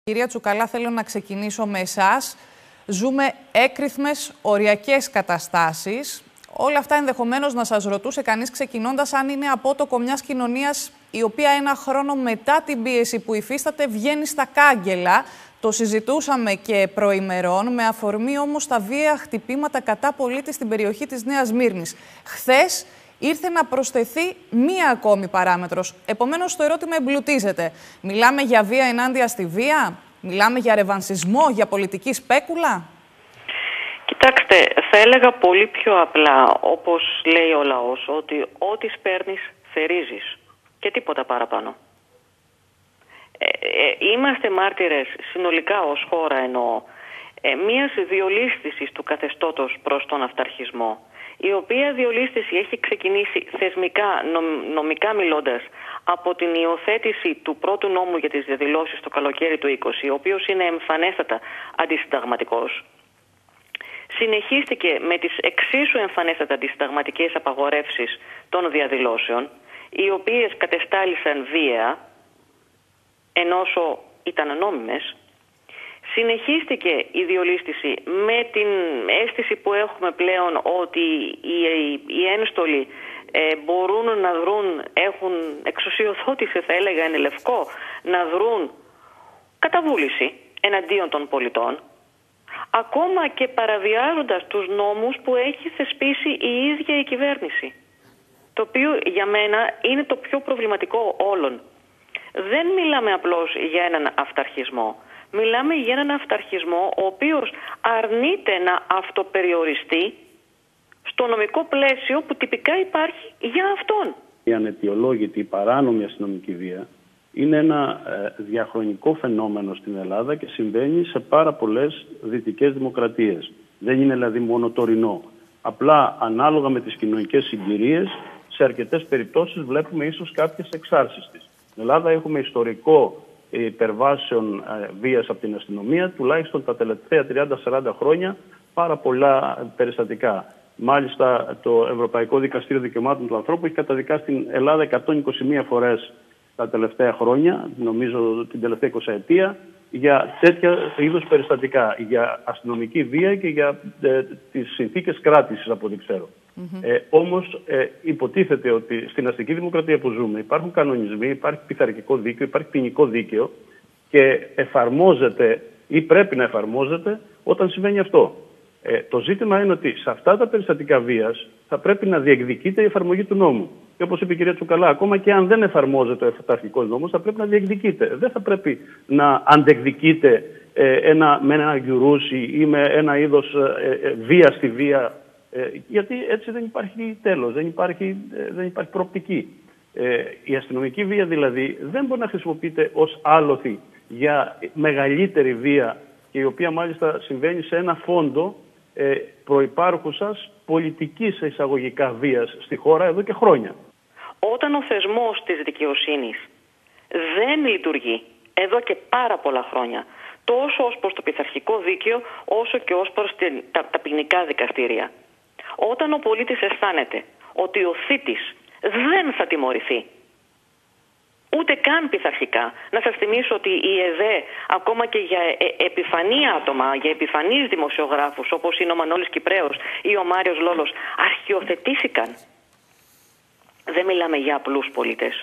Κυρία Τσουκαλά, θέλω να ξεκινήσω με εσάς. Ζούμε έκρηθμες οριακές καταστάσεις. Όλα αυτά ενδεχομένως να σας ρωτούσε κανείς ξεκινώντας αν είναι απότοκο μιας κοινωνίας η οποία ένα χρόνο μετά την πίεση που υφίσταται βγαίνει στα κάγκελα. Το συζητούσαμε και προημερών, με αφορμή όμως τα βία χτυπήματα κατά πολίτη στην περιοχή της Νέας Σμύρνης. Χθες ήρθε να προσθεθεί μία ακόμη παράμετρος. Επομένως, το ερώτημα εμπλουτίζεται. Μιλάμε για βία ενάντια στη βία, μιλάμε για ρεβανσισμό, για πολιτική σπέκουλα. Κοιτάξτε, θα έλεγα πολύ πιο απλά, όπως λέει ο λαός, ότι ό,τι σπέρνεις θερίζεις και τίποτα παραπάνω. Είμαστε μάρτυρες συνολικά ως χώρα εννοώ μιας διολίσθησης του καθεστώτος προς τον αυταρχισμό, η οποία διολίσθηση έχει ξεκινήσει θεσμικά, νομικά μιλώντας, από την υιοθέτηση του πρώτου νόμου για τις διαδηλώσεις το καλοκαίρι του 20, ο οποίος είναι εμφανέστατα αντισυνταγματικός. Συνεχίστηκε με τις εξίσου εμφανέστατα αντισυνταγματικές απαγορεύσεις των διαδηλώσεων, οι οποίες κατεστάλησαν βία, ενώ ήταν νόμιμες. Συνεχίστηκε η διολίσθηση με την αίσθηση που έχουμε πλέον ότι οι ένστολοι μπορούν να δρουν, έχουν εξουσιοδότηση θα έλεγα εν λευκό, να δρουν κατά βούληση εναντίον των πολιτών, ακόμα και παραβιάζοντας τους νόμους που έχει θεσπίσει η ίδια η κυβέρνηση. Το οποίο για μένα είναι το πιο προβληματικό όλων. Δεν μιλάμε απλώς για έναν αυταρχισμό. Μιλάμε για έναν αυταρχισμό ο οποίος αρνείται να αυτοπεριοριστεί στο νομικό πλαίσιο που τυπικά υπάρχει για αυτόν. Η αναιτιολόγητη, η παράνομη αστυνομική βία είναι ένα διαχρονικό φαινόμενο στην Ελλάδα και συμβαίνει σε πάρα πολλές δυτικές δημοκρατίες. Δεν είναι δηλαδή μόνο τωρινό. Απλά ανάλογα με τις κοινωνικές συγκυρίες, σε αρκετές περιπτώσεις βλέπουμε ίσως κάποιες εξάρσεις της. Στην Ελλάδα έχουμε ιστορικό υπερβάσεων βίας από την αστυνομία, τουλάχιστον τα τελευταία 30-40 χρόνια πάρα πολλά περιστατικά. Μάλιστα το Ευρωπαϊκό Δικαστήριο Δικαιωμάτων του Ανθρώπου έχει καταδικάσει στην Ελλάδα 121 φορές τα τελευταία χρόνια, νομίζω την τελευταία 20 ετία, για τέτοια είδους περιστατικά, για αστυνομική βία και για τις συνθήκες κράτησης από ό,τι ξέρω. Όμως υποτίθεται ότι στην αστική δημοκρατία που ζούμε υπάρχουν κανονισμοί, υπάρχει πειθαρχικό δίκαιο, υπάρχει ποινικό δίκαιο και εφαρμόζεται ή πρέπει να εφαρμόζεται όταν συμβαίνει αυτό. Το ζήτημα είναι ότι σε αυτά τα περιστατικά βίας θα πρέπει να διεκδικείται η εφαρμογή του νόμου. Και όπως είπε η κυρία Τσουκαλά, ακόμα και αν δεν εφαρμόζεται ο αυταρχικός νόμος, θα πρέπει να διεκδικείται. Δεν θα πρέπει να αντεκδικείται με ένα γιουρούσι ή με ένα είδος βία στη βία. Γιατί έτσι δεν υπάρχει τέλος, δεν υπάρχει προοπτική. Η αστυνομική βία δηλαδή δεν μπορεί να χρησιμοποιείται ως άλοθη για μεγαλύτερη βία και η οποία μάλιστα συμβαίνει σε ένα φόντο προϋπάρχουσας πολιτικής εισαγωγικά βίας στη χώρα εδώ και χρόνια. Όταν ο θεσμός της δικαιοσύνης δεν λειτουργεί εδώ και πάρα πολλά χρόνια, τόσο ως προς το πειθαρχικό δίκαιο όσο και ως προς τα ποινικά δικαστήρια, όταν ο πολίτης αισθάνεται ότι ο θύτης δεν θα τιμωρηθεί, ούτε καν πειθαρχικά. Να σας θυμίσω ότι η ΕΔΕ, ακόμα και για επιφανή άτομα, για επιφανείς δημοσιογράφους, όπως είναι ο Μανώλης Κυπρέος ή ο Μάριος Λόλος, αρχιοθετήθηκαν. Δεν μιλάμε για απλούς πολίτες.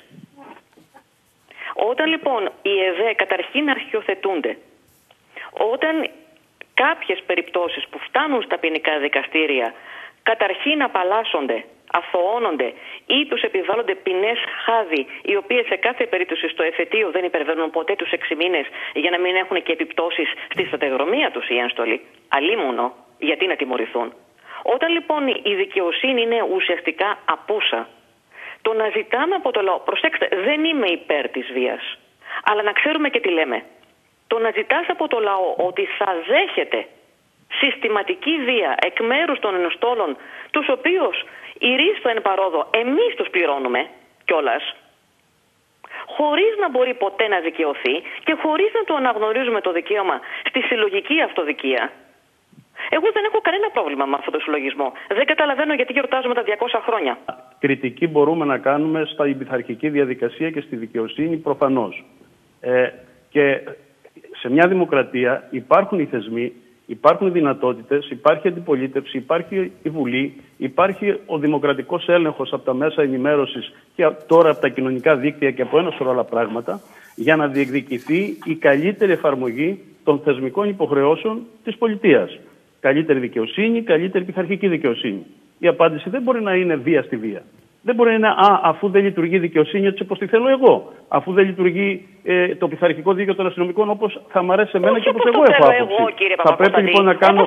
Όταν λοιπόν οι ΕΔΕ καταρχήν αρχιοθετούνται, όταν κάποιες περιπτώσεις που φτάνουν στα ποινικά δικαστήρια καταρχήν απαλλάσσονται, αθωώνονται ή τους επιβάλλονται ποινές χάδι, οι οποίες σε κάθε περίπτωση στο εφετείο δεν υπερβαίνουν ποτέ τους 6 μήνες για να μην έχουν και επιπτώσεις στη σταδιοδρομία τους οι ένστολοι, αλίμονο, γιατί να τιμωρηθούν. Όταν λοιπόν η δικαιοσύνη είναι ουσιαστικά απούσα, το να ζητάμε από το λαό, προσέξτε, δεν είμαι υπέρ της βίας, αλλά να ξέρουμε και τι λέμε. Το να ζητάς από το λαό ότι θα δέχεται συστηματική βία εκ μέρους των ενστόλων, τους οποίους ηρίστο εν παρόδο εμείς τους πληρώνουμε κιόλας, χωρίς να μπορεί ποτέ να δικαιωθεί και χωρίς να του αναγνωρίζουμε το δικαίωμα στη συλλογική αυτοδικία. Εγώ δεν έχω κανένα πρόβλημα με αυτό το συλλογισμό. Δεν καταλαβαίνω γιατί γιορτάζουμε τα 200 χρόνια. Κριτική μπορούμε να κάνουμε στα πειθαρχική διαδικασία και στη δικαιοσύνη προφανώς. Και σε μια δημοκρατία υπάρχουν οι θεσμοί, υπάρχουν οι δυνατότητες, υπάρχει αντιπολίτευση, υπάρχει η Βουλή, υπάρχει ο δημοκρατικός έλεγχος από τα μέσα ενημέρωσης και τώρα από τα κοινωνικά δίκτυα και από ένα σωρό άλλα πράγματα, για να διεκδικηθεί η καλύτερη εφαρμογή των θεσμικών υποχρεώσεων της πολιτείας. Καλύτερη δικαιοσύνη, καλύτερη πειθαρχική δικαιοσύνη. Η απάντηση δεν μπορεί να είναι βία στη βία. Δεν μπορεί να είναι αφού δεν λειτουργεί η δικαιοσύνη έτσι όπως τη θέλω εγώ. Αφού δεν λειτουργεί το πειθαρχικό δίκαιο των αστυνομικών όπως θα μ' αρέσει εμένα και όπως εγώ έχω άποψη. Θα πρέπει λοιπόν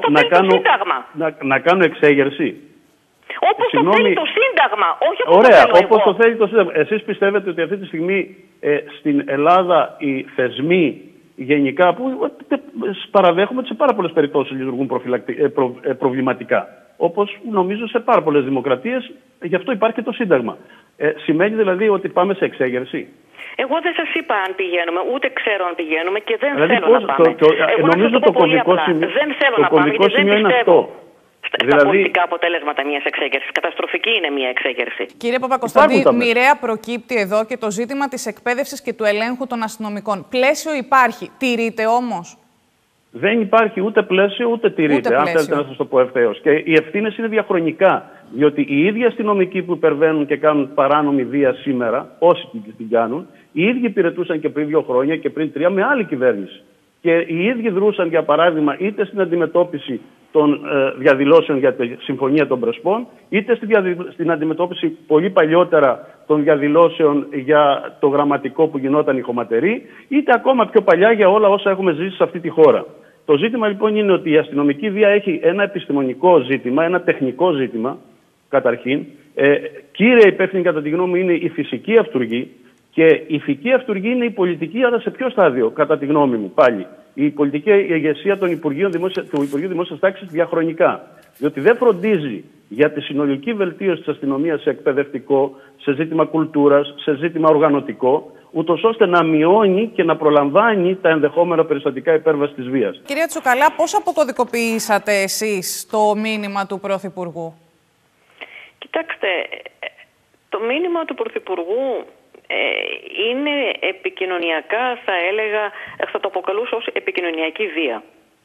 να κάνω εξέγερση. Όπως το θέλει το Σύνταγμα, όχι όπως ωραία, το θέλω όπως εγώ. το θέλει το Σύνταγμα. Εσείς πιστεύετε ότι αυτή τη στιγμή στην Ελλάδα οι θεσμοί γενικά, που παραδέχομαι ότι σε πάρα πολλές περιπτώσεις λειτουργούν προβληματικά, όπως νομίζω σε πάρα πολλές δημοκρατίες, γι' αυτό υπάρχει και το Σύνταγμα. Σημαίνει δηλαδή ότι πάμε σε εξέγερση? Εγώ δεν σας είπα αν πηγαίνουμε, ούτε ξέρω αν πηγαίνουμε και δεν δηλαδή, θέλω να πάμε. Νομίζω το κομβικό σημείο, δεν θέλω να πάμε, γιατί δεν είναι πιστεύω αυτό. Στα πολιτικά αποτέλεσματα μιας εξέγερσης. Καταστροφική είναι μια εξέγερση. Κύριε Παπακοσταντή, μοιραία προκύπτει εδώ και το ζήτημα της εκπαίδευσης και του ελέγχου των αστυνομικών. Πλαίσιο υπάρχει, τηρείται όμως? Δεν υπάρχει ούτε πλαίσιο ούτε τηρείται, αν θέλετε να σας το πω ευθέως. Και οι ευθύνες είναι διαχρονικά. Διότι οι ίδιοι αστυνομικοί που υπερβαίνουν και κάνουν παράνομη βία σήμερα, όσοι την κάνουν, οι ίδιοι υπηρετούσαν και πριν 2 χρόνια και πριν 3 με άλλη κυβέρνηση. Και οι ίδιοι δρούσαν, για παράδειγμα, είτε στην αντιμετώπιση των διαδηλώσεων για τη Συμφωνία των Πρεσπών, είτε στην αντιμετώπιση πολύ παλιότερα των διαδηλώσεων για το γραμματικό που γινόταν η χωματερή, είτε ακόμα πιο παλιά για όλα όσα έχουμε ζήσει σε αυτή τη χώρα. Το ζήτημα λοιπόν είναι ότι η αστυνομική βία έχει ένα επιστημονικό ζήτημα, ένα τεχνικό ζήτημα, καταρχήν. Κύρια υπεύθυνη κατά τη γνώμη μου είναι η φυσική αυτουργή. Και η ηθική αυτουργή είναι η πολιτική, αλλά σε ποιο στάδιο, κατά τη γνώμη μου, πάλι? Η πολιτική ηγεσία του Υπουργείου Δημόσιας Τάξης διαχρονικά. Διότι δεν φροντίζει για τη συνολική βελτίωση της αστυνομίας σε εκπαιδευτικό, σε ζήτημα κουλτούρας, σε ζήτημα οργανωτικό, ούτως ώστε να μειώνει και να προλαμβάνει τα ενδεχόμενα περιστατικά υπέρβασης της βίας. Κυρία Τσουκαλά, πώς αποκωδικοποιήσατε εσείς το μήνυμα του Πρωθυπουργού? Κοιτάξτε, το μήνυμα του Πρωθυπουργού είναι επικοινωνιακά, θα έλεγα, θα το αποκαλούσα ως επικοινωνιακή βία.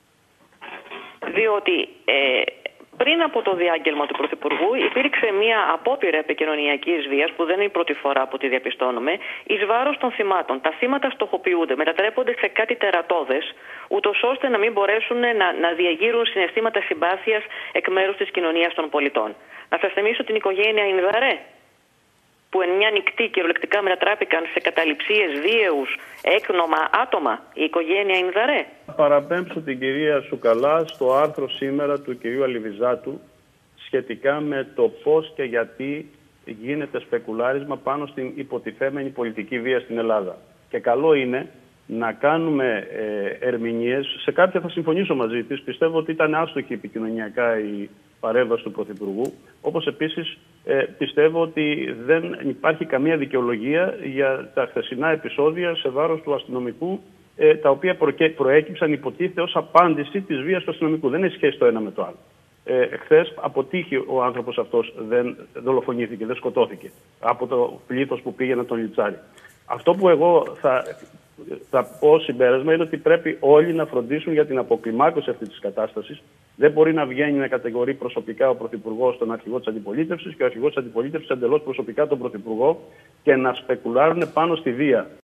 Διότι πριν από το διάγγελμα του Πρωθυπουργού υπήρξε μια απόπειρα επικοινωνιακής βίας, που δεν είναι η πρώτη φορά που τη διαπιστώνουμε, εις βάρος των θυμάτων. Τα θύματα στοχοποιούνται, μετατρέπονται σε κάτι τερατώδες, ούτως ώστε να μην μπορέσουν να διαγείρουν συναισθήματα συμπάθειας εκ μέρους της κοινωνίας των πολιτών. Να σας θυμίσω την οικογένεια Ινδαρέ, που εν μια νυχτή κυριολεκτικά μετατράπηκαν σε καταληψίες, βίαιους, έκνομα άτομα, η οικογένεια Ινδαρέ. Παραπέμψω την κυρία Τσουκαλά στο άρθρο σήμερα του κυρίου Αλιβιζάτου σχετικά με το πώς και γιατί γίνεται σπεκουλάρισμα πάνω στην υποτιθέμενη πολιτική βία στην Ελλάδα. Και καλό είναι να κάνουμε ερμηνείες. Σε κάποια θα συμφωνήσω μαζί της. Πιστεύω ότι ήταν άστοχη επικοινωνιακά η παρέμβαση του Πρωθυπουργού. Όπως επίσης πιστεύω ότι δεν υπάρχει καμία δικαιολογία για τα χθεσινά επεισόδια σε βάρος του αστυνομικού, τα οποία προέκυψαν υποτίθεται ως απάντηση της βίας του αστυνομικού. Δεν έχει σχέση το ένα με το άλλο. Χθες αποτύχει ο άνθρωπος αυτός, δεν δολοφονήθηκε, δεν σκοτώθηκε από το πλήθος που πήγε να τον λιτσάρει. Αυτό που εγώ θα πω συμπέρασμα είναι ότι πρέπει όλοι να φροντίσουν για την αποκλιμάκωση αυτής της κατάστασης. Δεν μπορεί να βγαίνει να κατηγορεί προσωπικά ο Πρωθυπουργός τον αρχηγό της αντιπολίτευσης και ο αρχηγός της αντιπολίτευσης εντελώς προσωπικά τον Πρωθυπουργό και να σπεκουλάρουν πάνω στη βία.